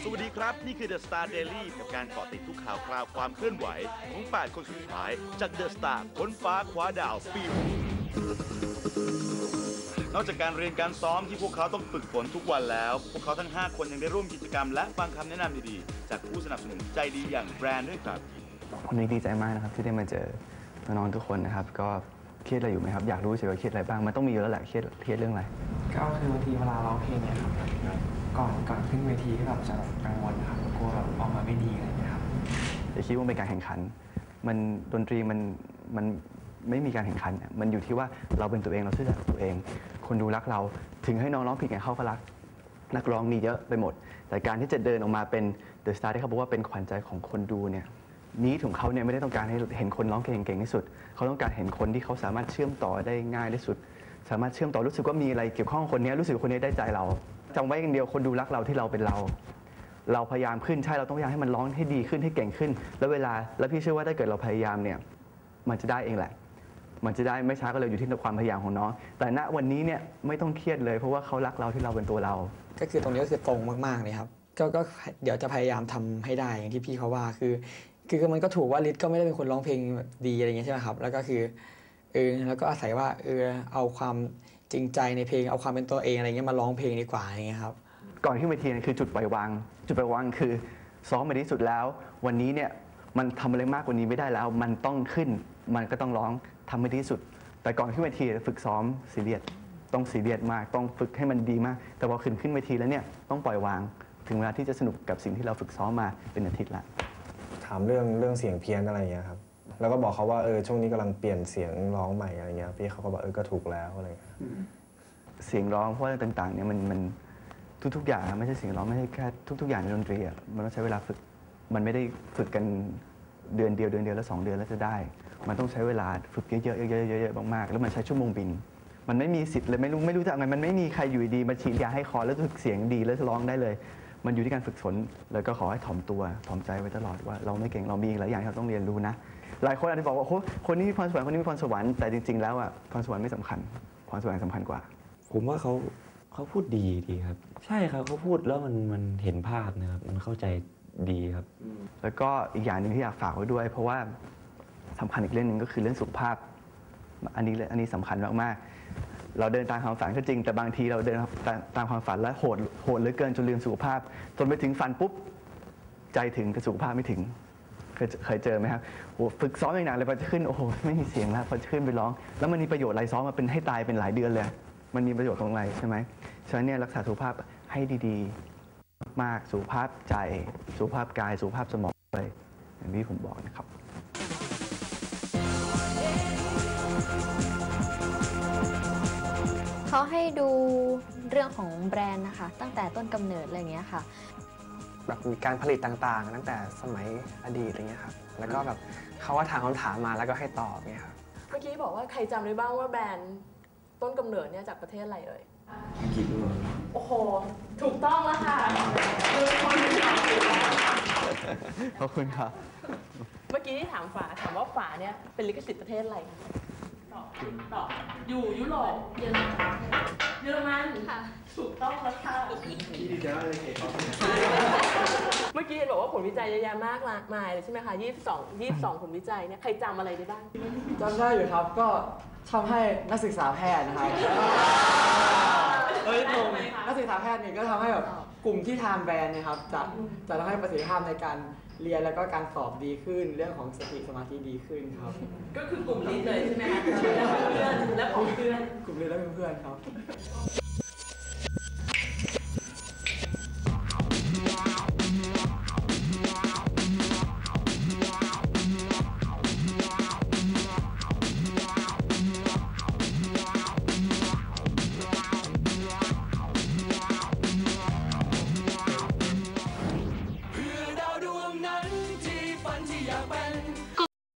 สวัสดีครับนี่คือ The Star Daily กับการเกาะติดทุกข่าวคราวความเคลื่อนไหวของ8คนสุดท้ายจาก The Star ค้นฟ้าคว้าดาวปีนอกจากการเรียนการซ้อมที่พวกเขาต้องฝึกฝนทุกวันแล้วพวกเขาทั้ง5คนยังได้ร่วมกิจกรรมและฟังคำแนะนำดีๆจากผู้สนับสนุนใจดีอย่างแบรนด์ด้วยครับวันนี้ดีใจมากนะครับที่ได้มาเจอน้องๆทุกคนนะครับก็เครียดอะไรอยู่ไหมครับอยากรู้เฉยว่าเครียดอะไรบ้างมันต้องมีอยู่แล้วแหละเครียดเรื่องอะไรก็คือบางทีเวลาร้องเพลงเนี่ยครับก่อนขึ้นเวทีก็แบบจะกังวลนะครับกลัวแบบออกมาไม่ดีอะไรอย่างเงี้ยครับอย่าคิดว่าเป็นการแข่งขันมันดนตรีมันไม่มีการแข่งขันมันอยู่ที่ว่าเราเป็นตัวเองเราซื่อสัตย์กับตัวเองคนดูรักเราถึงให้น้องร้องผิดไงเขาก็รักนักร้องมีเยอะไปหมดแต่การที่จะเดินออกมาเป็นเดอะสตาร์ที่เขาบอกว่าเป็นขวัญใจของคนดูเนี่ยนี้ของเขาเนี่ยไม่ได้ต้องการให้เห็นคนร้องเพลงเก่งที่สุดเขาต้องการเห็นคนที่เขาสามารถเชื่อมต่อได้ง่ายที่สุดสามารถเชื่อมต่อรู้สึกว่ามีอะไรเกี่ยวข้องคนนี้รู้สึกคนนี้ได้ใจเราจำไว้อย่างเดียวคนดูรักเราที่เราเป็นเราพยายามขึ้นใช่เราต้องพยายามให้มันร้องให้ดีขึ้นให้เก่งขึ้นแล้วพี่เชื่อว่าถ้าเกิดเราพยายามเนี่ยมันจะได้เองแหละมันจะได้ไม่ช้าก็เร็วอยู่ที่ความพยายามของน้องแต่ณวันนี้เนี่ยไม่ต้องเครียดเลยเพราะว่าเขารักเราที่เราเป็นตัวเราก็คือตรงนี้ก็คือตรงมากๆเลยครับก็เดี๋ยวจะพยายามทำให้ได้อย่างที่พี่เขาว่าคือมันก็ถูกว่าฤทธิ์ก็ไม่ได้เป็นคนร้องเพลงดีอะไรเงี้ยใช่ไหมครับแล้วก็คือแล้วก็อาศัยว่าเอาความจริงใจในเพลงเอาความเป็นตัวเองอะไรเงี้ยมาร้องเพลงดีกว่าอย่างเงี้ยครับก่อนขึ้นเวทีนี่คือจุดปล่อยวางคือซ้อมมาที่สุดแล้ววันนี้เนี่ยมันทำอะไรมากกว่านี้ไม่ได้แล้วมันต้องขึ้นมันก็ต้องร้องทำให้ดีที่สุดแต่ก่อนขึ้นเวทีฝึกซ้อมซีเรียสต้องซีเรียสมากต้องฝึกให้มันดีมากแต่พอขึ้นเวทีแล้วเนี่ยต้องปล่อยวางถึงเวลาที่จะสนุกกับสิ่งที่เราฝึกซ้อมมาเป็นอาทิตย์ละถามเรื่องเสียงเพี้ยนอะไรอย่างเงี้ยครับแล้วก็บอกเขาว่าช่วงนี้กำลังเปลี่ยนเสียงร้องใหม่อะไรเงี้ยพี่เขาก็บอกก็ถูกแล้วอะไรเงี้ยเสียงร้องเพราะว่าต่างๆเนี่ยมันทุกๆอย่างไม่ใช่เสียงร้องไม่ใช่แค่ทุกๆอย่างในดนตรีมันต้องใช้เวลาฝึกมันไม่ได้ฝึกกันเดือนเดียวแล้ว2 เดือนแล้วจะได้มันต้องใช้เวลาฝึกเยอะๆมากๆแล้วมันใช้ชั่วโมงบินมันไม่มีสิทธิ์เลยไม่รู้จะเอาไงมันไม่มีใครอยู่ดีมาฉีดยาให้คอแล้วฝึกเสียงดีแล้วจะร้องได้เลยมันอยู่ที่การฝึกฝนแล้วก็ขอให้ถ่อมตัวถ่อมใจไว้ตลอดว่าเราไม่เก่งเรามีอีกหลายอย่างที่เราต้องเรียนรู้นะหลายคนอาจจะบอกว่าโอ้คนนี้มีพรสวรรค์คนนี้มีพรสวรรค์แต่จริงๆแล้วพรสวรรค์ไม่สำคัญพรสวรรค์สำคัญกว่าผมว่าเขาพูดดีครับใช่ครับเขาพูดแล้วมันเห็นภาพนะครับมันเข้าใจดีครับแล้วก็อีกอย่างหนึ่งที่อยากฝากไว้ด้วยเพราะว่าสำคัญอีกเรื่องหนึ่งก็คือเรื่องสุขภาพอันนี้สำคัญมากๆเราเดินตามความฝันก็จริงแต่บางทีเราเดินตามความฝันแล้วโหดเหลือเกินจนลืมสุขภาพจนไปถึงฝันปุ๊บใจถึงแต่สุขภาพไม่ถึงเคยเจอไหมครับฝึกซ้อมอย่างหนักเลยพอจะขึ้นโอ้โหไม่มีเสียงแล้วพอจะขึ้นไปร้องแล้วมันมีประโยชน์อะไรซ้อมมาเป็นให้ตายเป็นหลายเดือนเลยมันมีประโยชน์ของอะไรใช่ไหมฉะนั้นเนี่ยรักษาสุขภาพให้ดีๆมากสุขภาพใจสุขภาพกายสุขภาพสมองเลยอย่างที่ผมบอกนะครับเขาให้ดูเรื่องของแบรนด์นะคะตั้งแต่ต้นกำเนิดอะไรอย่างเงี้ยค่ะแบบมีการผลิตต่างๆตั้งแต่สมัยอดีตอะไรเงี้ยครับแล้วก็แบบเขาก็ถามคำถามมาแล้วก็ให้ตอบเนี่ยครับเมื่อกี้บอกว่าใครจำได้บ้างว่าแบรนด์ต้นกำเนิดเนี่ยจากประเทศอะไรเอ่ยอังกฤษด้วยโอ้โหถูกต้องแล้วค่ะขอบคุณครับเมื่อกี้ที่ถามว่าฝาเนี่ยเป็นลิขสิทธิ์ประเทศอะไรคะตอบอยู่ยุโรปเยอรมันค่ะถูกต้องแล้วค่ะเมื่อกี้บอกว่าผลวิจัยเยอะแยะมากมายเลยใช่ไหมคะ22ผลวิจัยเนี่ยใครจำอะไรได้บ้างจำได้อยู่ครับก็ทำให้นักศึกษาแพทย์นะครับนักศึกษาแพทย์เนี่ยก็ทำให้แบบกลุ่มที่ทานแบรนด์นะครับจะทำให้ประสิทธิภาพในการเรียนแล้วก็การสอบดีขึ้นเรื่องของสติสมาธิดีขึ้นครับก็คือกลุ่มนี้เลยใช่ไหมคะและของเพื่อนกลุ่มนี้และเพื่อนครับ